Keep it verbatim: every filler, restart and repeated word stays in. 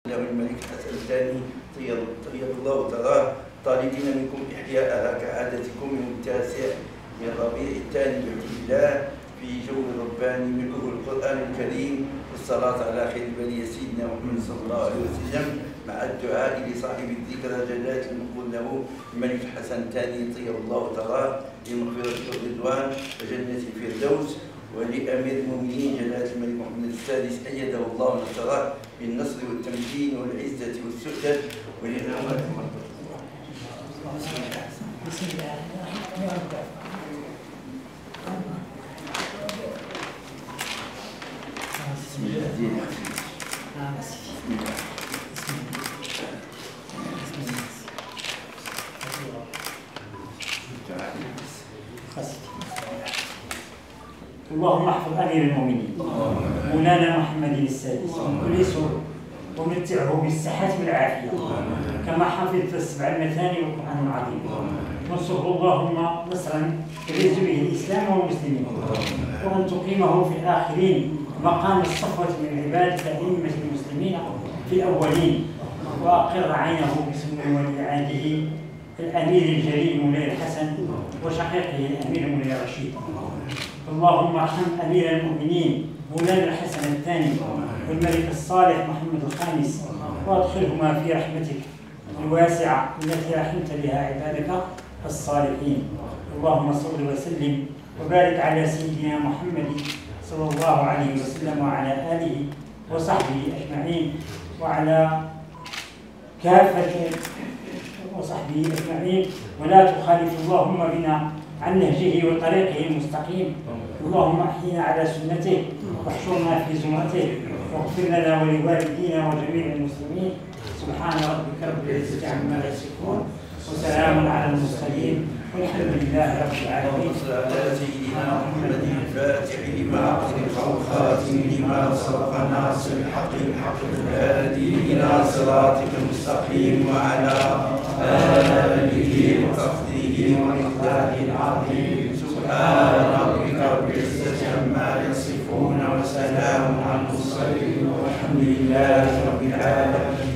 الملك حسن الثاني طيب الله ثراه، طالبين منكم إحياءها كعادتكم من التاسع من ربيع الثاني بإذن الله في جو رباني من القرآن الكريم، والصلاة على خير البرية سيدنا محمد صلى الله عليه وسلم، مع الدعاء لصاحب الذكرى جلالة المقول له الملك حسن الثاني طيب الله ثراه بمغفرة الرضوان وجنة الفردوس، ولأمير المؤمنين جلالة الملك محمد السادس أيده الله ونصره بالنصر والتمكين والعزة والسؤدد وللأمة. بسم الله الرحمن الرحيم. بسم الله. اللهم احفظ امير المؤمنين مولانا محمد السادس من كل سوء ومتعه بالصحه والعافيه كما حفظت السبع المثاني والقران العظيم، وانصره اللهم نصرا تعز به الاسلام والمسلمين، وان تقيمه في الاخرين مقام الصفوه من عبادك ائمه المسلمين في الاولين، واقر عينه بسمو ولي عهده الامير الجليل مولاي الحسن وشقيقه الامير مولاي الرشيد. اللهم ارحم امير المؤمنين مولانا الحسن الثاني والملك الصالح محمد الخامس، وادخلهما في رحمتك الواسعه التي رحمت بها عبادك الصالحين. اللهم صل وسلم وبارك على سيدنا محمد صلى الله عليه وسلم وعلى اله وصحبه اجمعين وعلى كافه وصحبه اجمعين، ولا تخالف اللهم بنا عن نهجه وطريقه المستقيم. اللهم احينا على سنته واحشرنا في زمرته، واغفر لنا ولوالدينا وجميع المسلمين. سبحان ربك رب العزه عما يصفون وسلام على المرسلين والحمد لله رب العالمين. على سيدنا محمد الفاتح لما أغلق والخاتم لما سبق الناصر الحق بالحق الهادي إلى صراطك المستقيم وعلى آله وصحبه ومقداره العظيم. سبحان ربك رب العزة عما يصفون وسلام على المرسلين والحمد لله رب العالمين.